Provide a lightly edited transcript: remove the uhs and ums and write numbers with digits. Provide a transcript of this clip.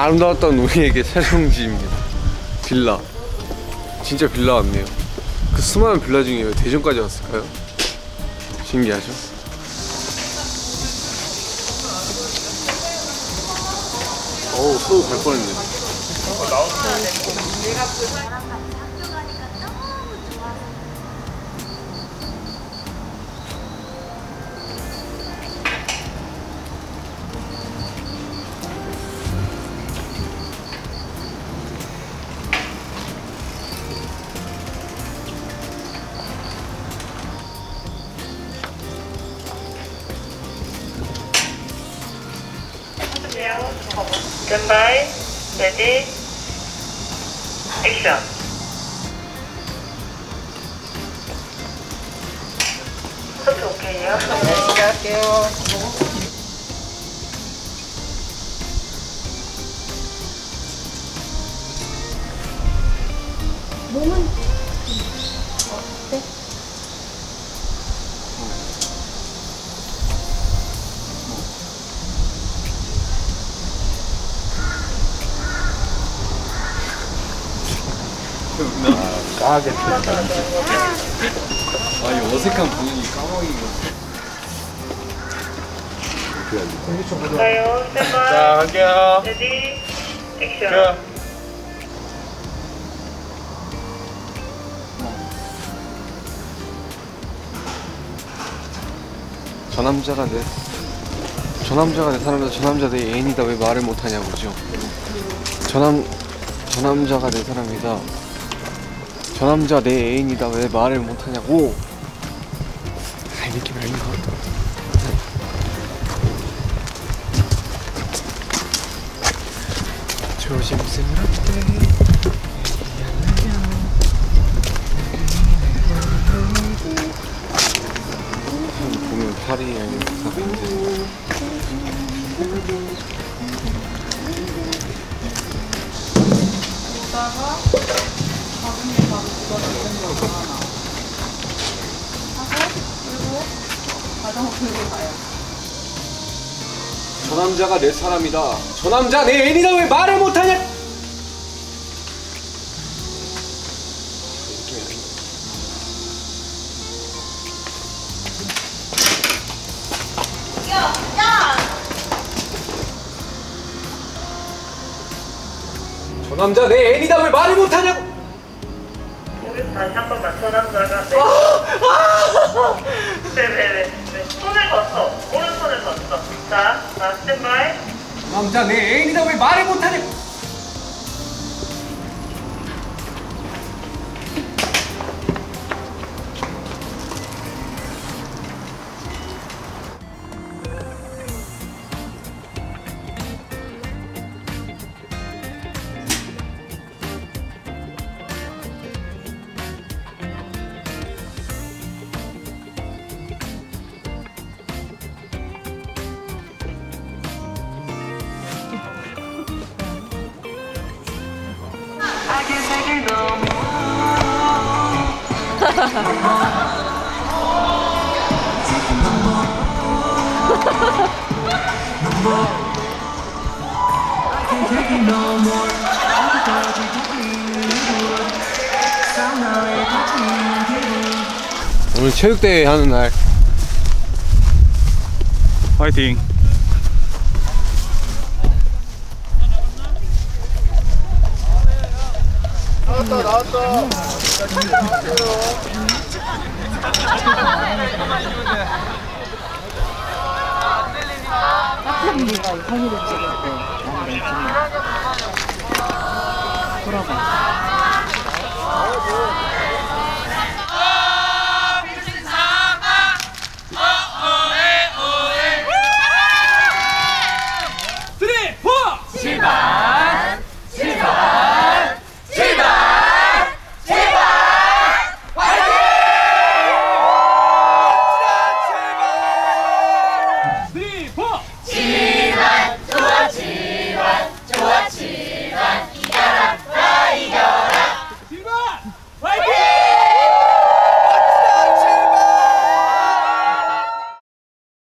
아름다웠던 우리에게 촬영지입니다. 빌라. 진짜 빌라 같네요. 그 수많은 빌라 중에 왜 대전까지 왔을까요? 신기하죠? 어우, 서울 갈 뻔했네. 내가 그 사람 같이 학교 가니까 너무 좋아서. Stand by, ready, action. 커피 오케이요? 네, 시작할게요. 몸은 어때? 까겠다. 아, 이 어색한 분위기 까먹이고. 가요, stand by, 자, 갈게요. ready, action. 저 남자가 내 사람이다. 저 남자 내 애인이다. 왜 말을 못하냐고죠. 저 남자가 내 사람이다. 저 남자 내 애인이다. 왜 말을 못하냐고. 아, 느낌 알는 것 같다. 조심스럽게 보면 팔이 아닌 사람인데. 이따가 가슴이 바로 굳어서 이런 거 하나 하고 그리고 자전거 끌고 가요. 저 남자가 내 사람이다. 저 남자 내 애인이다. 왜 말을 못하냐. 저 남자 내 애인이다. 왜 말을 못하냐고. 여기서 다시 한 번만 저 남자가 네. 손을 걷어. 오른손을 걷어. 자, stand by. 저 남자 내 애인이다. 왜 말을 못하냐고. 오늘 체육대회 하는 날. 화이팅! 나왔다. 우리가 현이를 찍을 때 나는 돌아가.